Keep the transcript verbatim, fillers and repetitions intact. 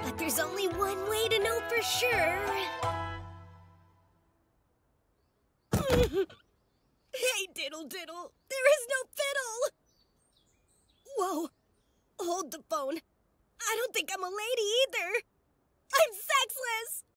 But there's only one way to know for sure. Hey, Diddle Diddle, there is no fiddle! Whoa, hold the phone. I don't think I'm a lady either. I'm sexless!